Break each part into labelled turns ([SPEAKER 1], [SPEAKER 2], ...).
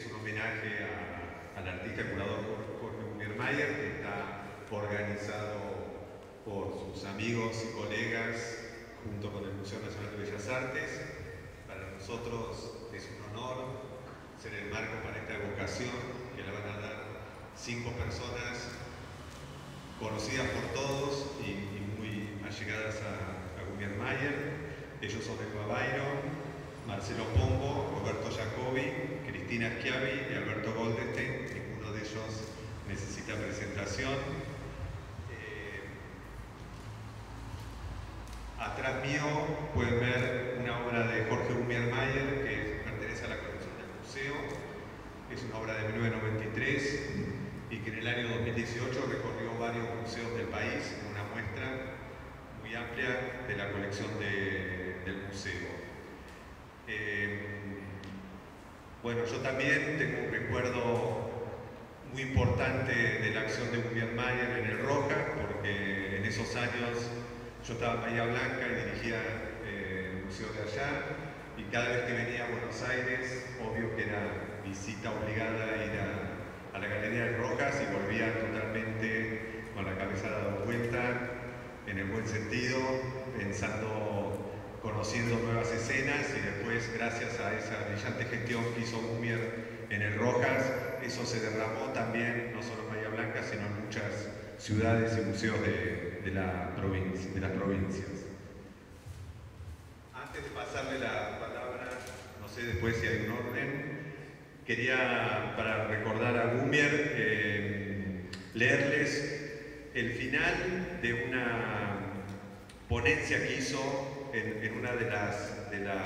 [SPEAKER 1] Un homenaje al artista y curador Jorge Ungermayer, que está organizado por sus amigos y colegas junto con el Museo Nacional de Bellas Artes. Para nosotros es un honor ser el marco para esta evocación que le van a dar 5 personas conocidas por todos y muy allegadas a Ungermayer. Ellos son Eva Byron, Marcelo Pombo, Roberto Jacobi, Cristina Schiavi y Alberto Goldstein. Ninguno de ellos necesita presentación. Atrás mío pueden ver una obra de Jorge Ungermayer que pertenece a la colección del museo. Es una obra de 1993 y que en el año 2018 recorrió varios museos del país en una muestra muy amplia de la colección del museo. Bueno, yo también tengo un recuerdo muy importante de la acción de Ungermayer en el Roca, porque en esos años yo estaba en Bahía Blanca y dirigía el museo de allá, y cada vez que venía a Buenos Aires, obvio que era visita obligada a ir a la Galería de Rojas y volvía totalmente con la cabeza dada vuelta, en el buen sentido, conociendo nuevas escenas, y después, gracias a esa brillante gestión que hizo Ungermayer en el Rojas, eso se derramó también, no solo en Bahía Blanca, sino en muchas ciudades y museos de las provincias. Antes de pasarle la palabra, no sé después si hay un orden, quería, para recordar a Ungermayer, leerles el final de una ponencia que hizo en una de las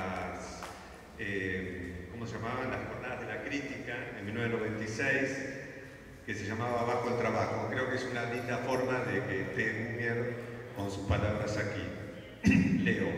[SPEAKER 1] ¿cómo se llamaban? Las jornadas de la crítica en 1996, que se llamaba Bajo el Trabajo. Creo que es una linda forma de que esté Ungermayer con sus palabras aquí. Leo.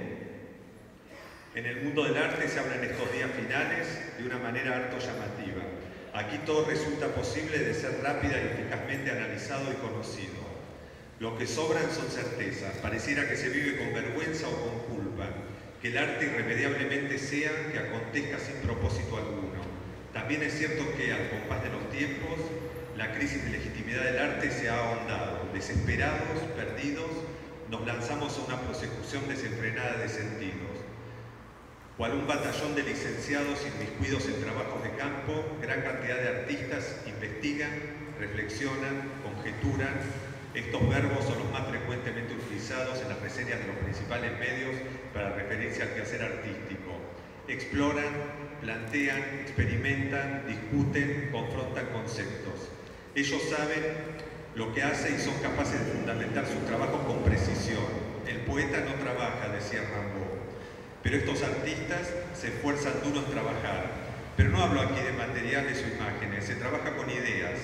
[SPEAKER 1] En el mundo del arte se habla en estos días finales de una manera harto llamativa. Aquí todo resulta posible de ser rápida y eficazmente analizado y conocido. Lo que sobran son certezas. Pareciera que se vive con vergüenza o con culpa. Que el arte irremediablemente sea que acontezca sin propósito alguno. También es cierto que, al compás de los tiempos, la crisis de legitimidad del arte se ha ahondado. Desesperados, perdidos, nos lanzamos a una prosecución desenfrenada de sentidos. Cual un batallón de licenciados inmiscuidos en trabajos de campo, gran cantidad de artistas investigan, reflexionan, conjeturan. Estos verbos son los más frecuentemente utilizados en las reseñas de los principales medios para referirse al quehacer artístico. Exploran, plantean, experimentan, discuten, confrontan conceptos. Ellos saben lo que hacen y son capaces de fundamentar sus trabajos con precisión. El poeta no trabaja, decía Rimbaud, pero estos artistas se esfuerzan duro en trabajar. Pero no hablo aquí de materiales o imágenes, se trabaja con ideas.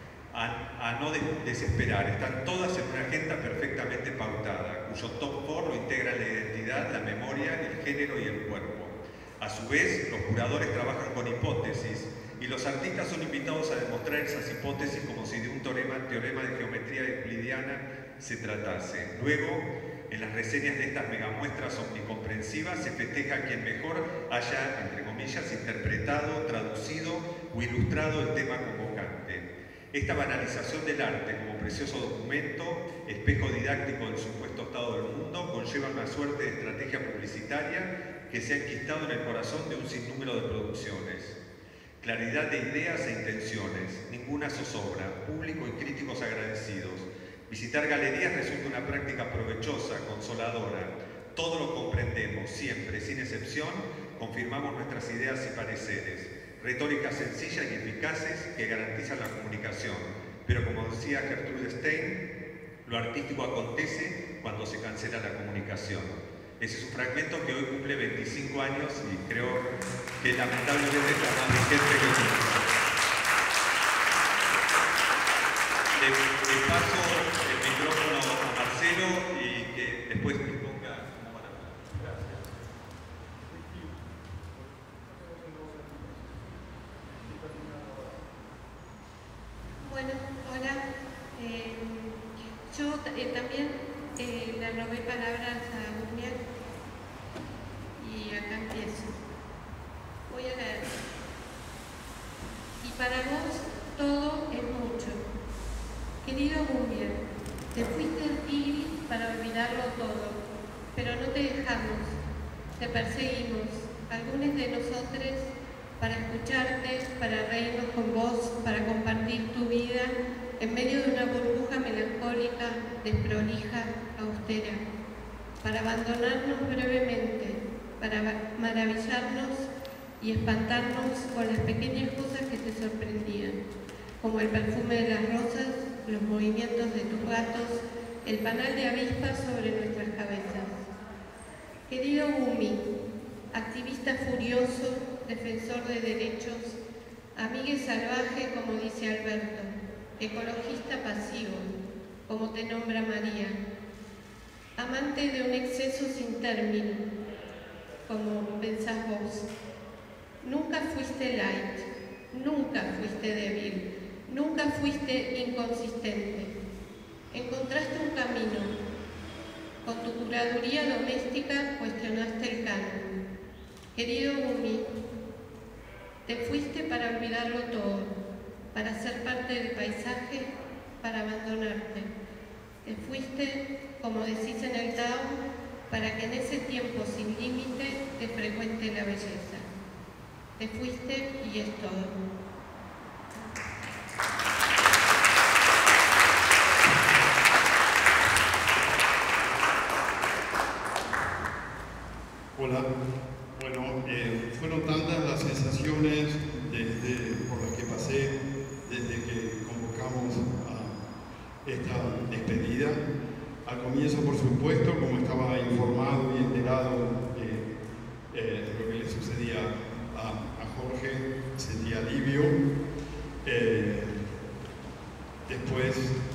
[SPEAKER 1] A no desesperar, están todas en una agenda perfectamente pautada, cuyo top 4 lo integran la identidad, la memoria, el género y el cuerpo. A su vez, los curadores trabajan con hipótesis y los artistas son invitados a demostrar esas hipótesis como si de un teorema de geometría euclidiana se tratase. Luego, en las reseñas de estas megamuestras omnicomprensivas se festeja a quien mejor haya, entre comillas, interpretado, traducido o ilustrado el tema convocante. Esta banalización del arte como precioso documento, espejo didáctico del supuesto estado del mundo, conlleva una suerte de estrategia publicitaria que se ha enquistado en el corazón de un sinnúmero de producciones. Claridad de ideas e intenciones, ninguna zozobra, público y críticos agradecidos. Visitar galerías resulta una práctica provechosa, consoladora. Todo lo comprendemos, siempre, sin excepción, confirmamos nuestras ideas y pareceres. Retóricas sencillas y eficaces que garantizan la comunicación. Pero como decía Gertrude Stein, lo artístico acontece cuando se cancela la comunicación. Ese es un fragmento que hoy cumple 25 años y creo que lamentablemente está más vigente que nunca. Le paso el micrófono a Marcelo y que después me ponga cómo van a hablar. Gracias.
[SPEAKER 2] Bueno, hola. Yo también le robé palabras a Ungermayer y acá empiezo. Voy a leer. Para vos todo es mucho. Querido Gumier, te fuiste al Tigris para olvidarlo todo, pero no te dejamos, te perseguimos, algunos de nosotros, para escucharte, para reírnos con vos, para compartir tu vida en medio de una burbuja melancólica, desprolija, austera, para abandonarnos brevemente, para maravillarnos y espantarnos con las pequeñas cosas que te sorprendían, como el perfume de las rosas, los movimientos de tus gatos, el panal de avispas sobre nuestras cabezas. Querido Gumi, activista furioso, defensor de derechos, amigue salvaje, como dice Alberto, ecologista pasivo, como te nombra María, amante de un exceso sin término, como pensás vos. Nunca fuiste light, nunca fuiste débil, nunca fuiste inconsistente. Encontraste un camino. Con tu curaduría doméstica cuestionaste el canon. Querido Gumi, te fuiste para olvidarlo todo, para ser parte del paisaje, para abandonarte. Te fuiste, como decís en el Tao, para que en ese tiempo sin límite te frecuente la belleza. Te fuiste y es todo.
[SPEAKER 3] Hola. Bueno, fueron tantas las sensaciones por las que pasé desde que convocamos a esta despedida. Al comienzo, por supuesto, como estaba informado y enterado de lo que le sucedía a Jorge, sentí alivio. Después,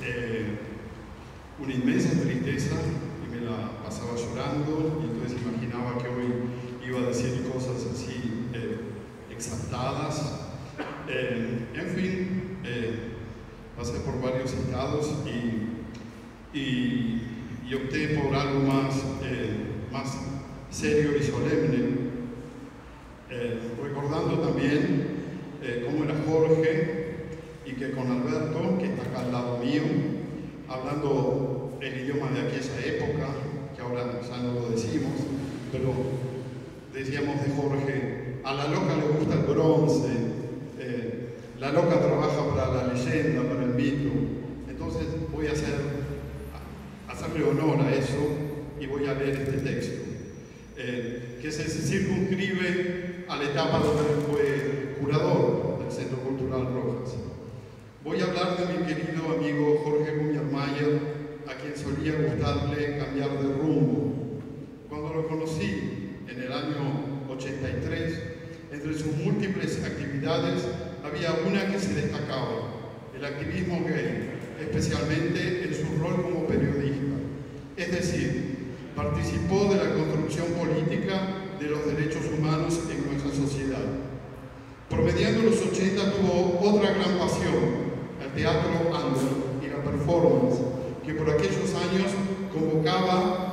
[SPEAKER 3] una inmensa tristeza, y me la pasaba llorando, y entonces imaginaba que hoy iba a decir cosas así exaltadas. En fin, pasé por varios estados y opté por algo más serio y solemne, recordando también cómo era Jorge, y que con Alberto, que está acá al lado mío, hablando el idioma de aquella época, que ahora ya no lo decimos, pero decíamos de Jorge: a la loca le gusta el bronce, la loca trabaja para la leyenda, para el mito. Entonces voy a hacerle honor a eso y voy a leer este texto, que se circunscribe a la etapa donde fue curador del Centro Cultural Rojas. Voy a hablar de mi querido amigo Jorge Gumier, a quien solía gustarle cambiar de rumbo. Cuando lo conocí en el año 83, entre sus múltiples actividades había una que se destacaba: el activismo gay, especialmente en su rol como periodista. Es decir, participó de la construcción política de los derechos humanos en nuestra sociedad. Promediando los 80 tuvo otra gran pasión: el teatro under y la performance, que por aquellos años convocaban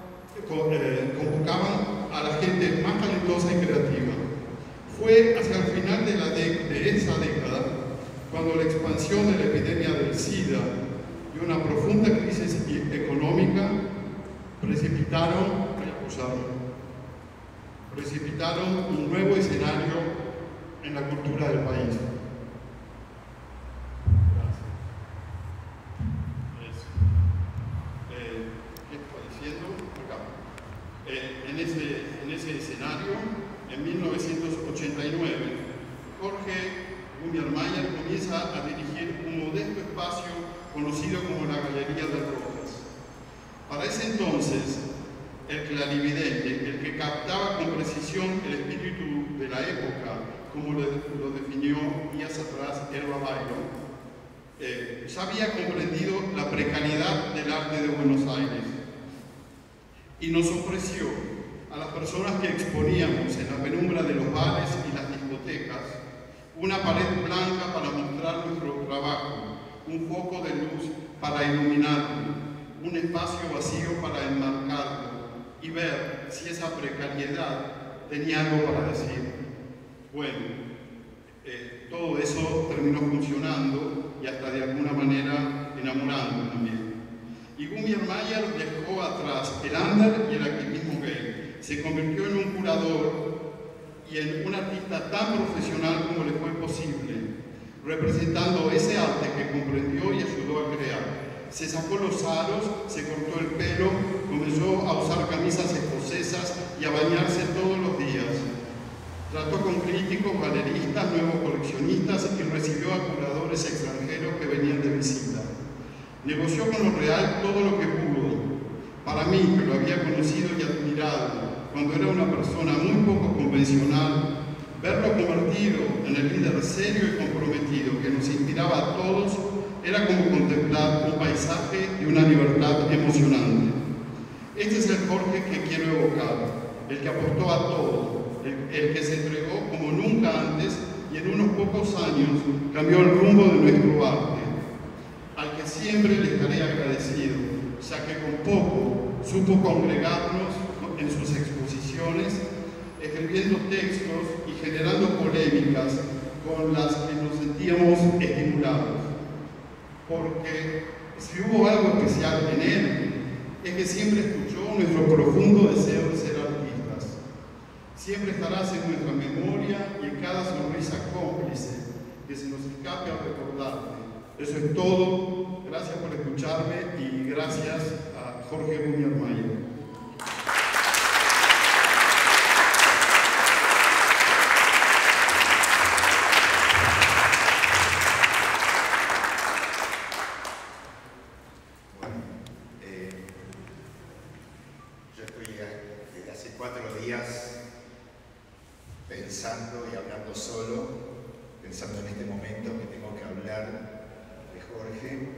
[SPEAKER 3] a la gente más talentosa y creativa. Fue hacia el final de esa década cuando la expansión de la epidemia del SIDA y una profunda crisis económica precipitaron un nuevo escenario en la cultura del país. En ese escenario, en 1989, Jorge Gumier comienza a dirigir un modesto espacio conocido como la Galería de Rojas. Para ese entonces, el clarividente, el que captaba con precisión el espíritu de la época, como lo definió días atrás Elba Byron, ya había comprendido la precariedad del arte de Buenos Aires y nos ofreció a las personas que exponíamos en la penumbra de los bares y las discotecas una pared blanca para mostrar nuestro trabajo, un foco de luz para iluminarlo, un espacio vacío para enmarcarlo y ver si esa precariedad tenía algo para decir. Bueno, todo eso terminó funcionando y hasta de alguna manera enamorando también. Y Gumier Mayer dejó atrás el under y el activismo gay. Se convirtió en un curador y en un artista tan profesional como le fue posible, representando ese arte que comprendió y ayudó a crear. Se sacó los aros, se cortó el pelo, comenzó a usar camisas escocesas y a bañarse todos los días. Trató con críticos, galeristas, nuevos coleccionistas y recibió a curadores extranjeros que venían de visita. Negoció con lo real todo lo que pudo. Para mí, que lo había conocido y admirado cuando era una persona muy poco convencional, verlo convertido en el líder serio y comprometido que nos inspiraba a todos era como contemplar un paisaje de una libertad emocionante. Este es el Jorge que quiero evocar, el que apostó a todo, el que se entregó como nunca antes y en unos pocos años cambió el rumbo de nuestro arte, al que siempre le estaré agradecido, ya que con poco supo congregarnos en sus exposiciones, escribiendo textos y generando polémicas con las que nos sentíamos estimulados. Porque si hubo algo especial en él, es que siempre escuchó nuestro profundo deseo de ser artistas. Siempre estarás en nuestra memoria y en cada sonrisa cómplice que se nos escape al recordarte. Eso es todo. Gracias por escucharme y gracias a Jorge Gumier Mayer.
[SPEAKER 4] Pensando y hablando solo, pensando en este momento que tengo que hablar de Jorge,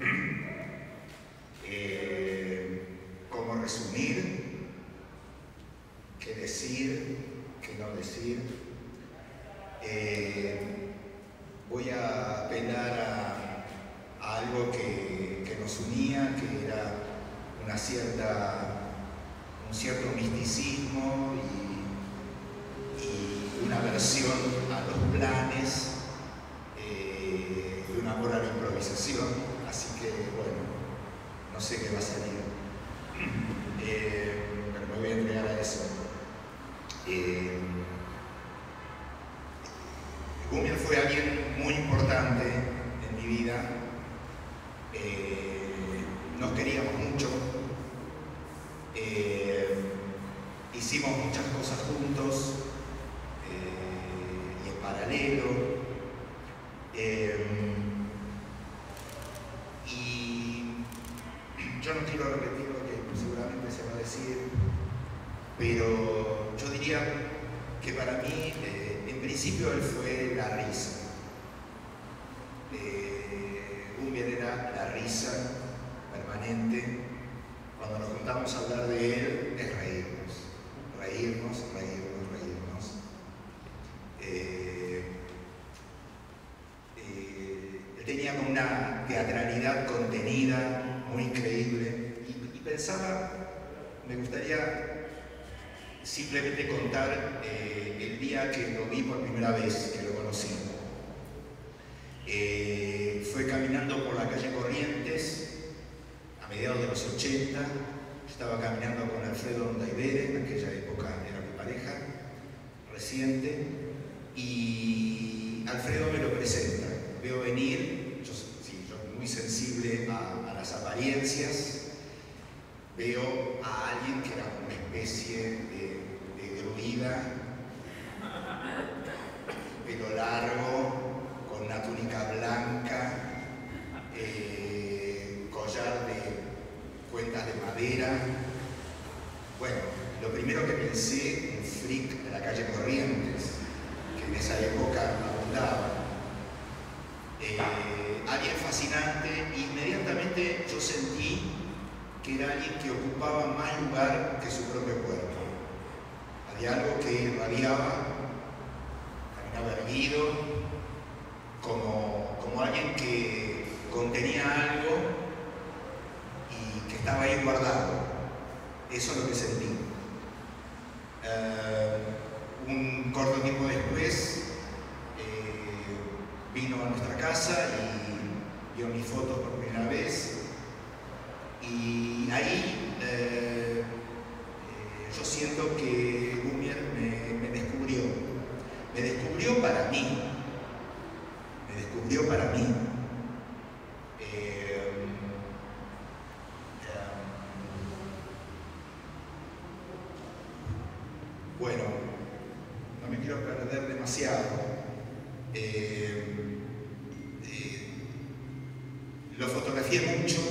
[SPEAKER 4] cómo resumir, qué decir, qué no decir. Voy a apelar a algo que nos unía, que era un cierto misticismo y una aversión a los planes, y un amor a la improvisación, así que bueno, no sé qué va a salir, pero me voy a entregar a eso. Gumier fue alguien muy importante en mi vida, nos queríamos mucho, hicimos muchas cosas juntos, y en paralelo, y yo no quiero repetir lo que seguramente se va a decir, pero yo diría que para mí, en principio, él fue la risa. Gumier era la risa permanente. Cuando nos juntamos a hablar de él, es reírnos. Él tenía una teatralidad contenida muy increíble y pensaba, me gustaría simplemente contar el día que lo vi por primera vez, que lo conocí. Fue caminando por la calle Corrientes a mediados de los 80, estaba caminando con Alfredo Ondaibere, en aquella época era mi pareja reciente, y Alfredo me lo presenta. Veo venir, yo muy sensible a las apariencias, veo a alguien que era una especie de druida, pelo largo, con una túnica blanca, collar de cuentas de madera. Bueno, lo primero que pensé, un freak de la calle Corrientes, que en esa época abundaba. Alguien fascinante, inmediatamente yo sentí que era alguien que ocupaba más lugar que su propio cuerpo. Había algo que irradiaba, caminaba erguido, como alguien que contenía algo y que estaba ahí guardado. Eso es lo que sentí. Un corto tiempo después vino a nuestra casa y vio mis fotos por primera vez. Y ahí yo siento que Gumier me descubrió. Me descubrió para mí. Me descubrió para mí. Bueno, no me quiero perder demasiado. Lo fotografié mucho.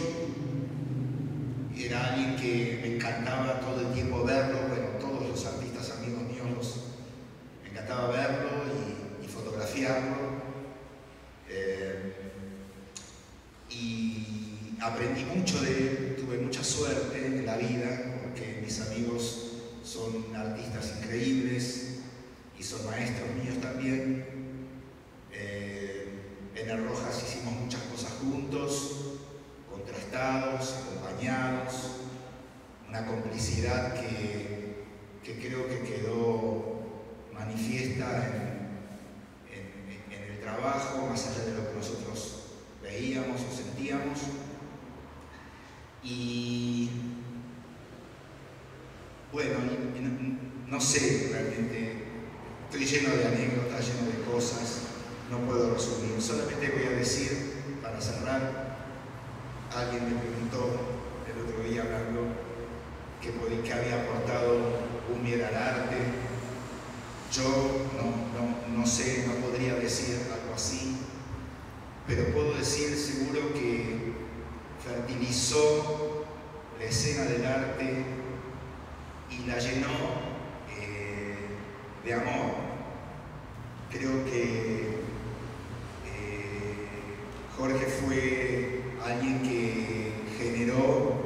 [SPEAKER 4] Era alguien que me encantaba todo el tiempo verlo. Bueno, todos los artistas amigos míos me encantaba verlo y fotografiarlo. Y aprendí mucho de él. Tuve mucha suerte en la vida porque mis amigos son artistas increíbles y son maestros míos también. En el Rojas hicimos muchas cosas juntos, contrastados, acompañados, una complicidad que creo que quedó manifiesta en el trabajo, más allá de lo que nosotros veíamos o sentíamos. Y bueno, no sé, realmente estoy lleno de anécdotas, lleno de cosas, no puedo resumir. Solamente voy a decir, para cerrar, alguien me preguntó el otro día hablando que había aportado Gumier al arte. Yo no sé, no podría decir algo así, pero puedo decir seguro que fertilizó la escena del arte y la llenó de amor. Creo que Jorge fue alguien que generó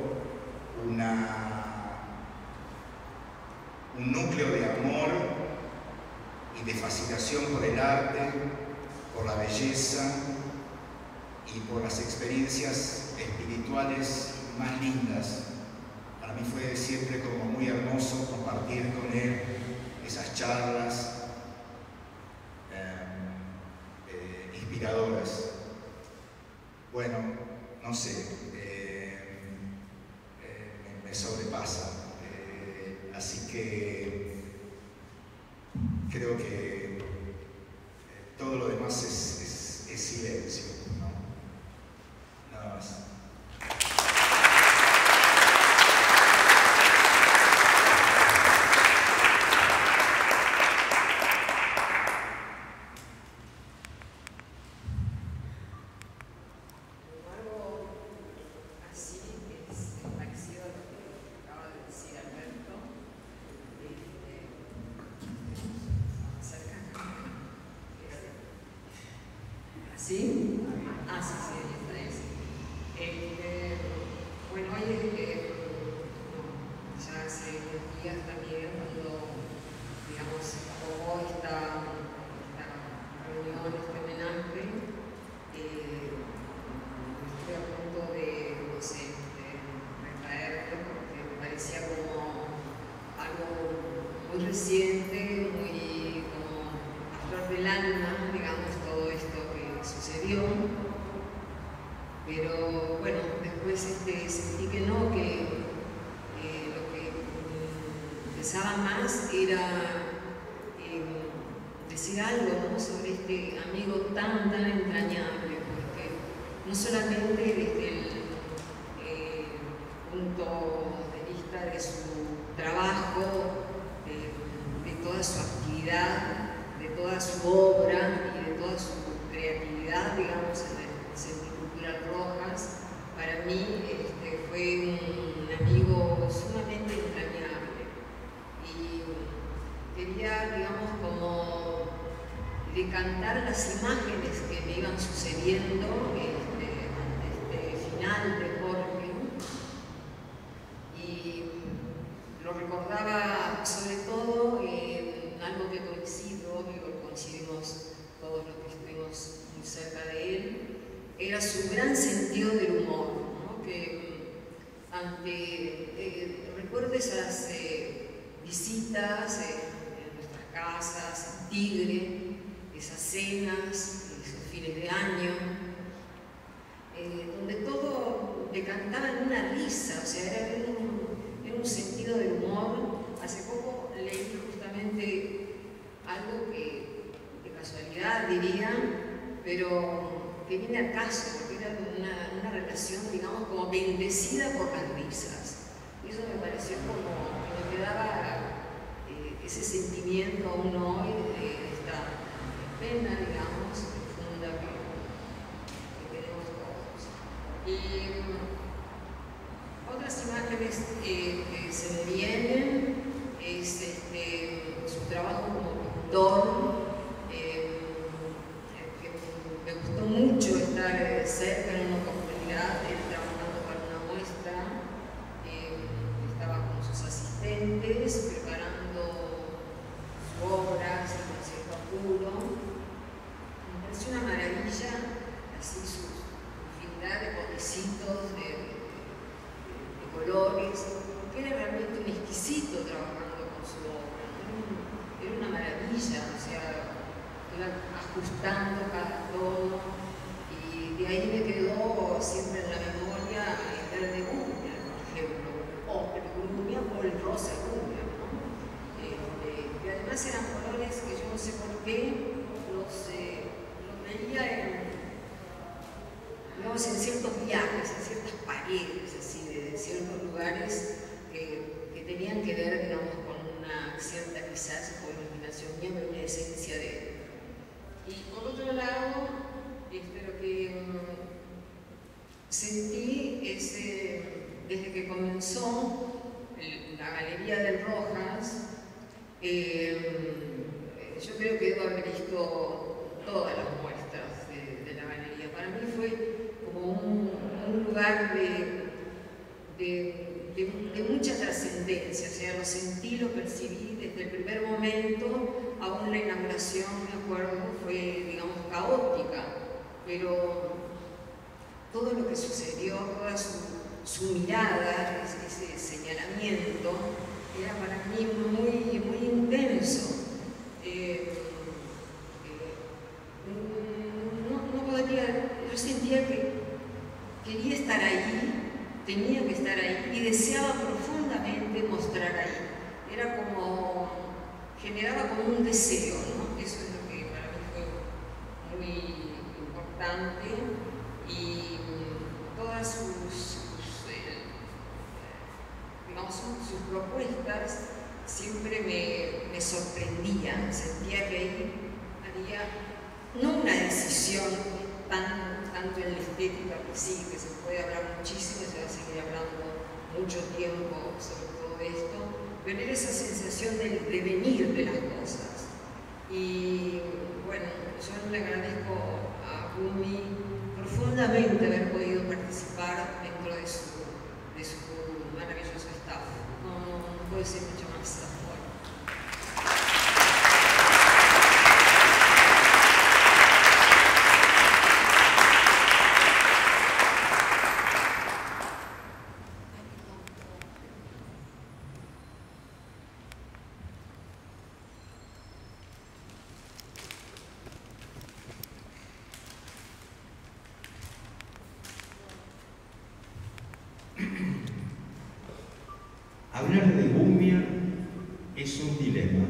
[SPEAKER 4] un núcleo de amor y de fascinación por el arte, por la belleza y por las experiencias espirituales más lindas. Para mí fue siempre como muy hermoso compartir con él esas charlas inspiradoras. Bueno, no sé, me sobrepasa. Así que creo que todo lo demás es silencio, ¿no? Nada más.
[SPEAKER 5] ¿Sí? Ah, sí, está eso. Bueno, hoy ya hace unos días también cuando, digamos, hubo esta reunión, este homenaje, estoy a punto de, no sé, de traerlo porque me parecía como algo muy reciente, muy como a flor del alma, digamos, todo esto sucedió, pero bueno, después sentí que no, que lo que pensaba más era decir algo, ¿no?, sobre este amigo tan entrañable, porque no solamente desde el punto de vista de su trabajo, de toda su actividad, de toda su obra y de toda su creatividad, digamos, en el Centro Cultural Rojas, para mí fue un amigo sumamente entrañable y quería, digamos, como decantar las imágenes que me iban sucediendo ante este final de Jorge, y lo recordaba sobre todo en algo que coincidimos todos los que estuvimos muy cerca de él, era su gran sentido del humor, ¿no? Que recuerdo esas visitas en nuestras casas, en Tigre, esas cenas, esos fines de año, donde todo decantaba en una risa, o sea, era en un sentido de humor. Hace poco leí justamente algo que, de casualidad diría, pero que viene al caso, porque era una relación, digamos, como bendecida por las risas. Y eso me pareció como que me quedaba ese sentimiento aún hoy de esta pena, digamos, profunda que tenemos todos. Y otras imágenes que se me vienen es su trabajo como pintor. Me gustó mucho estar cerca en una oportunidad, él trabajando para una muestra, estaba con sus asistentes preparando sus obras en un cierto apuro. Me pareció una maravilla, así su infinidad de potecitos, de colores, porque era realmente un exquisito trabajando con su obra. Era una maravilla, o sea, iba ajustando cada tono, y de ahí me quedó siempre en la memoria el verde gumia, por ejemplo, o el gumia o el rosa gumia, ¿no? Y además eran colores que yo no sé por qué los veía digamos, en ciertos viajes, en ciertas paredes, así, de ciertos lugares que tenían que ver, digamos, con una cierta quizás imaginación mía, pero una esencia de él. Y por otro lado, lo que sentí desde que comenzó la Galería del Rojas, yo creo que debo haber visto todas las muestras de la galería. Para mí fue como un lugar de mucha trascendencia, o sea, lo sentí, lo percibí desde el primer momento. Aún la inauguración, me acuerdo, fue, digamos, caótica, pero todo lo que sucedió, toda su mirada, ese señalamiento, era para mí muy, muy intenso. No podría, yo sentía que quería estar ahí, tenía que estar ahí y deseaba profundamente mostrar ahí. Era como, generaba como un deseo, ¿no? Eso es lo que para mí fue muy importante, y todas sus propuestas siempre me sorprendían. Sentía que ahí había no una decisión tanto en la estética, que sí, que se puede hablar muchísimo, se va a seguir hablando mucho tiempo sobre todo esto, pero era esa sensación del devenir de las cosas. Y bueno, yo le agradezco a Gumi profundamente haber podido participar dentro de su maravilloso staff. No puedo decir mucho más ahora.
[SPEAKER 6] Hablar de Gumier es un dilema,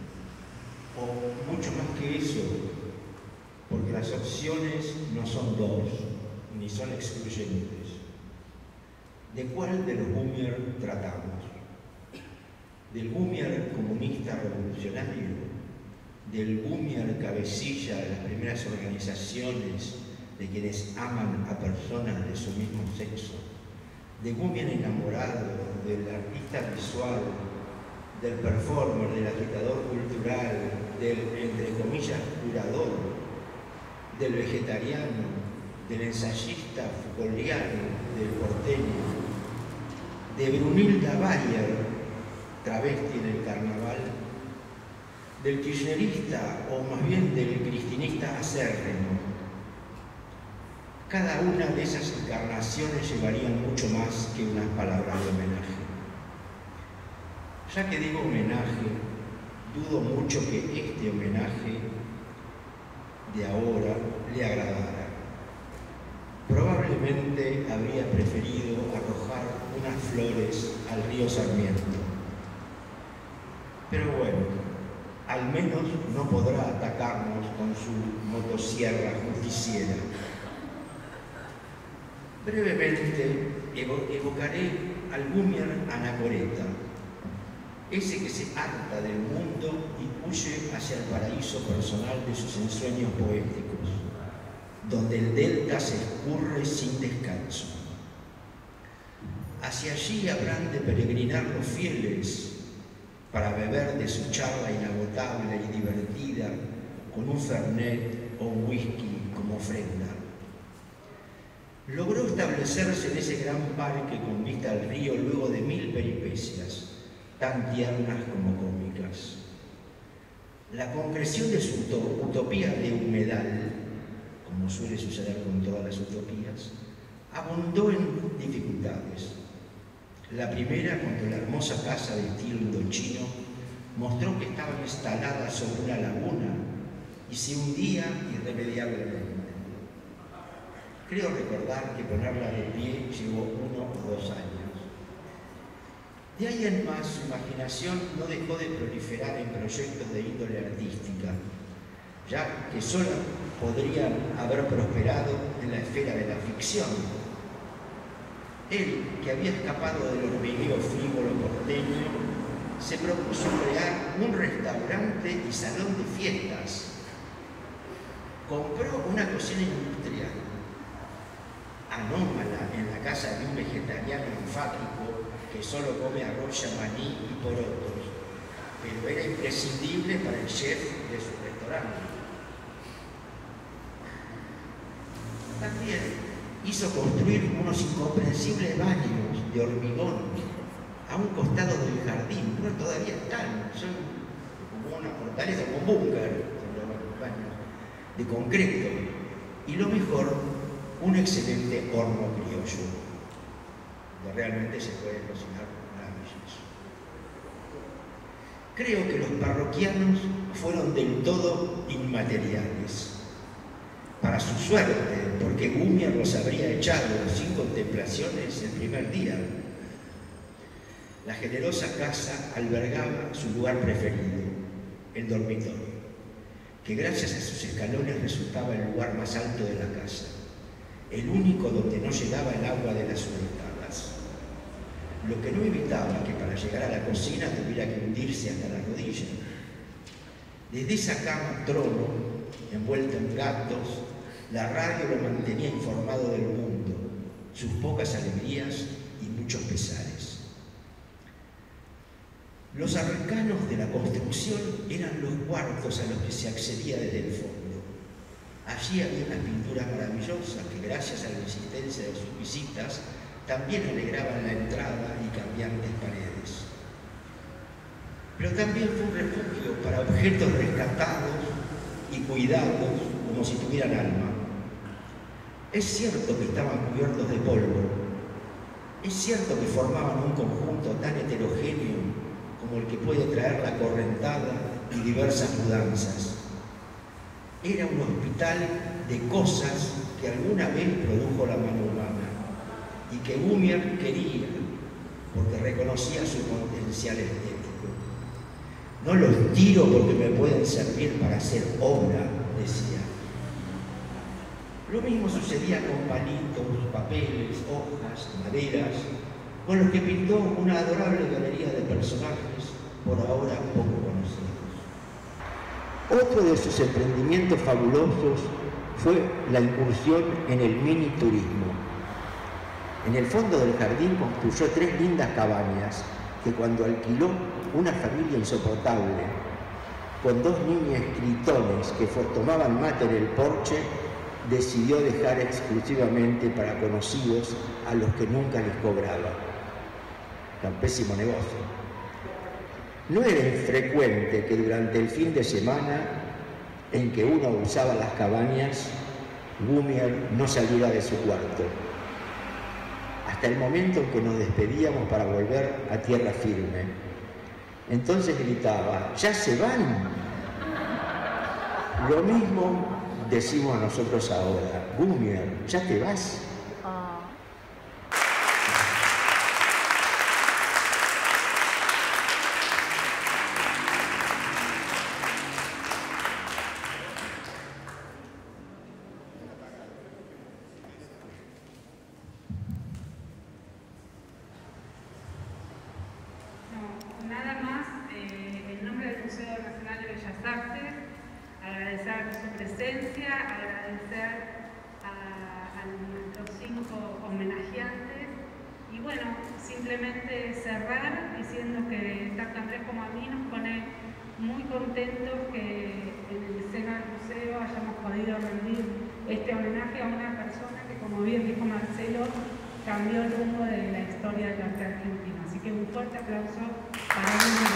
[SPEAKER 6] o mucho más que eso, porque las opciones no son dos, ni son excluyentes. ¿De cuál de los Gumier tratamos? ¿Del Gumier comunista revolucionario? ¿Del Gumier cabecilla de las primeras organizaciones de quienes aman a personas de su mismo sexo? ¿De Gumier enamorado, del artista visual, del performer, del agitador cultural, del, entre comillas, curador, del vegetariano, del ensayista foucaultiano, del porteño, de Brunilda Bayer, travesti en el carnaval, del kirchnerista, o más bien del cristinista acérrimo? Cada una de esas encarnaciones llevaría mucho más que unas palabras de homenaje. Ya que digo homenaje, dudo mucho que este homenaje de ahora le agradara. Probablemente habría preferido arrojar unas flores al río Sarmiento. Pero bueno, al menos no podrá atacarnos con su motosierra justiciera. Brevemente evocaré al Gumier anacoreta, ese que se harta del mundo y huye hacia el paraíso personal de sus ensueños poéticos, donde el delta se escurre sin descanso. Hacia allí habrán de peregrinar los fieles para beber de su charla inagotable y divertida con un fernet o un whisky como ofrenda. Logró establecerse en ese gran parque con vista al río luego de 1000 peripecias, tan tiernas como cómicas. La concreción de su utopía de humedal, como suele suceder con todas las utopías, abundó en dificultades. La primera, cuando la hermosa casa de estilo indochino mostró que estaba instalada sobre una laguna y se hundía irremediablemente. Creo recordar que ponerla de pie llevó 1 o 2 años. De ahí en más, su imaginación no dejó de proliferar en proyectos de índole artística, ya que solo podrían haber prosperado en la esfera de la ficción. Él, que había escapado del hormigueo frívolo porteño, se propuso crear un restaurante y salón de fiestas. Compró una cocina industrial, anómala en la casa de un vegetariano enfático que solo come arroz, maní y porotos, pero era imprescindible para el chef de su restaurante. También hizo construir unos incomprensibles baños de hormigón a un costado del jardín. Bueno, todavía están, son como una fortaleza, como un búnker, son los baños de concreto. Y lo mejor, un excelente horno criollo, donde realmente se puede cocinar maravilloso. Creo que los parroquianos fueron del todo inmateriales. Para su suerte, porque Gumier los habría echado sin contemplaciones el primer día. La generosa casa albergaba su lugar preferido, el dormitorio, que gracias a sus escalones resultaba el lugar más alto de la casa, el único donde no llegaba el agua de las hurtadas, lo que no evitaba que para llegar a la cocina tuviera que hundirse hasta la rodilla. Desde esa cama trono, envuelta en gatos, la radio lo mantenía informado del mundo, sus pocas alegrías y muchos pesares. Los arcanos de la construcción eran los cuartos a los que se accedía desde el fondo. Allí había unas pinturas maravillosas que, gracias a la insistencia de sus visitas, también alegraban la entrada y cambiantes paredes. Pero también fue un refugio para objetos rescatados y cuidados como si tuvieran alma. Es cierto que estaban cubiertos de polvo, es cierto que formaban un conjunto tan heterogéneo como el que puede traer la correntada y diversas mudanzas. Era un hospital de cosas que alguna vez produjo la mano humana y que Gumier quería porque reconocía su potencial estético. No los tiro porque me pueden servir para hacer obra, decía. Lo mismo sucedía con palitos, papeles, hojas, maderas, con los que pintó una adorable galería de personajes por ahora poco conocidos. Otro de sus emprendimientos fabulosos fue la incursión en el mini-turismo. En el fondo del jardín construyó 3 lindas cabañas que, cuando alquiló una familia insoportable, con 2 niños gritones que tomaban mate en el porche, decidió dejar exclusivamente para conocidos a los que nunca les cobraba. Un pésimo negocio. No era infrecuente que durante el fin de semana en que uno usaba las cabañas, Gumier no saliera de su cuarto, hasta el momento en que nos despedíamos para volver a tierra firme. Entonces gritaba: ¿ya se van? Lo mismo decimos nosotros ahora, Gumier, ¿ya te vas?
[SPEAKER 7] Nada más, en nombre del Museo Nacional de Bellas Artes, agradecer su presencia, agradecer a nuestros 5 homenajeantes y bueno, simplemente cerrar diciendo que tanto Andrés como a mí nos pone muy contentos que en el seno del museo hayamos podido rendir este homenaje a una persona que, como bien dijo Marcelo, cambió el rumbo de la historia del arte argentino. Así que un fuerte aplauso para él.